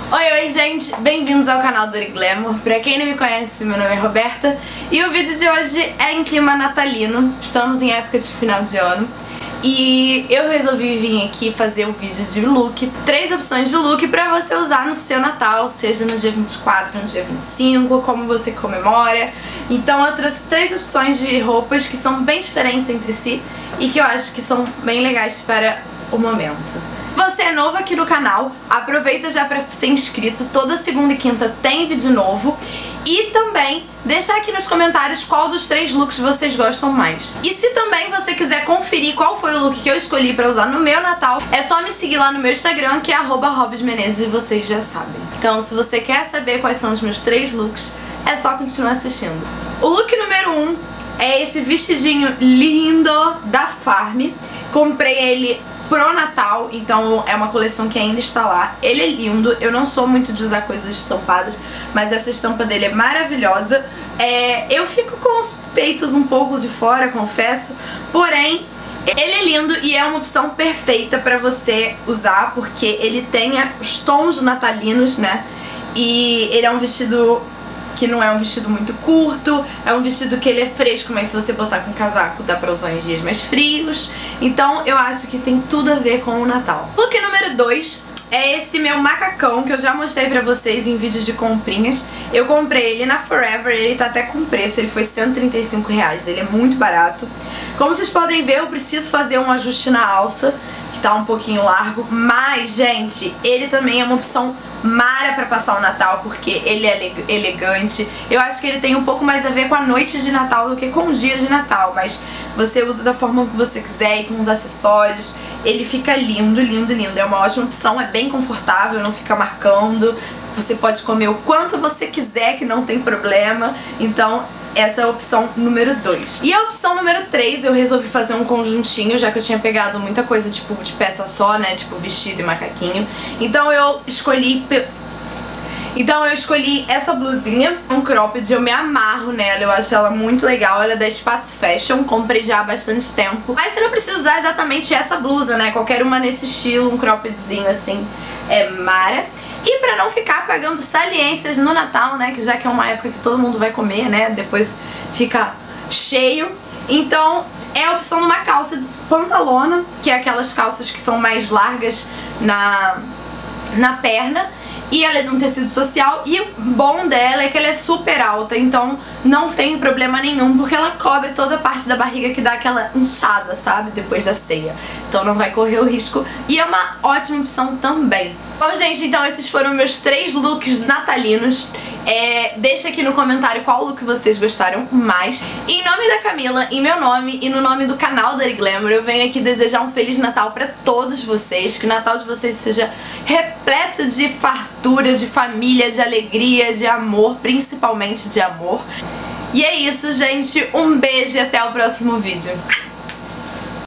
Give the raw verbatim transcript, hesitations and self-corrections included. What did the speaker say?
Oi, oi gente, bem-vindos ao canal Dori Glamour. Pra quem não me conhece, meu nome é Roberta e o vídeo de hoje é em clima natalino. Estamos em época de final de ano e eu resolvi vir aqui fazer o vídeo de look, três opções de look pra você usar no seu Natal, seja no dia vinte e quatro, no dia vinte e cinco, como você comemora. Então eu trouxe três opções de roupas que são bem diferentes entre si e que eu acho que são bem legais para o momento. Você é novo aqui no canal, aproveita já pra ser inscrito, toda segunda e quinta tem vídeo novo. E também deixa aqui nos comentários qual dos três looks vocês gostam mais. E se também você quiser conferir qual foi o look que eu escolhi pra usar no meu Natal, é só me seguir lá no meu Instagram, que é arroba robsmenezes, e vocês já sabem. Então se você quer saber quais são os meus três looks, é só continuar assistindo. O look número um é esse vestidinho lindo da Farm. Comprei ele pro Natal, então é uma coleção que ainda está lá. Ele é lindo, eu não sou muito de usar coisas estampadas, mas essa estampa dele é maravilhosa. É, eu fico com os peitos um pouco de fora, confesso, porém ele é lindo e é uma opção perfeita pra você usar, porque ele tem os tons natalinos, né? E ele é um vestido que não é um vestido muito curto, é um vestido que ele é fresco, mas se você botar com casaco dá pra usar em dias mais frios. Então eu acho que tem tudo a ver com o Natal. Look número dois é esse meu macacão, que eu já mostrei pra vocês em vídeos de comprinhas. Eu comprei ele na Forever, ele tá até com preço, ele foi cento e trinta e cinco reais, ele é muito barato. Como vocês podem ver, eu preciso fazer um ajuste na alça, que tá um pouquinho largo, mas, gente, ele também é uma opção mara pra passar o Natal, porque ele é elegante. Eu acho que ele tem um pouco mais a ver com a noite de Natal do que com o dia de Natal, mas você usa da forma que você quiser e com os acessórios. Ele fica lindo, lindo, lindo. É uma ótima opção, é bem confortável, não fica marcando. Você pode comer o quanto você quiser, que não tem problema. Então essa é a opção número dois. E a opção número três, eu resolvi fazer um conjuntinho, já que eu tinha pegado muita coisa tipo de peça só, né, tipo vestido e macaquinho. Então eu escolhi Então eu escolhi essa blusinha, um cropped, eu me amarro nela, eu acho ela muito legal, ela é da Espaço Fashion, comprei já há bastante tempo. Mas você não precisa usar exatamente essa blusa, né, qualquer uma nesse estilo, um croppedzinho assim, é mara. E pra não ficar pagando saliências no Natal, né, que já que é uma época que todo mundo vai comer, né, depois fica cheio. Então é a opção de uma calça de pantalona, que é aquelas calças que são mais largas na, na perna. E ela é de um tecido social, e o bom dela é que ela é super alta, então não tem problema nenhum, porque ela cobre toda a parte da barriga que dá aquela inchada, sabe, depois da ceia. Então não vai correr o risco, e é uma ótima opção também. Bom, gente, então esses foram meus três looks natalinos. É, deixa aqui no comentário qual look vocês gostaram mais. Em nome da Camila, em meu nome e no nome do canal Dori Glamour, eu venho aqui desejar um Feliz Natal pra todos vocês. Que o Natal de vocês seja repleto de fartura, de família, de alegria, de amor, principalmente de amor. E é isso, gente. Um beijo e até o próximo vídeo.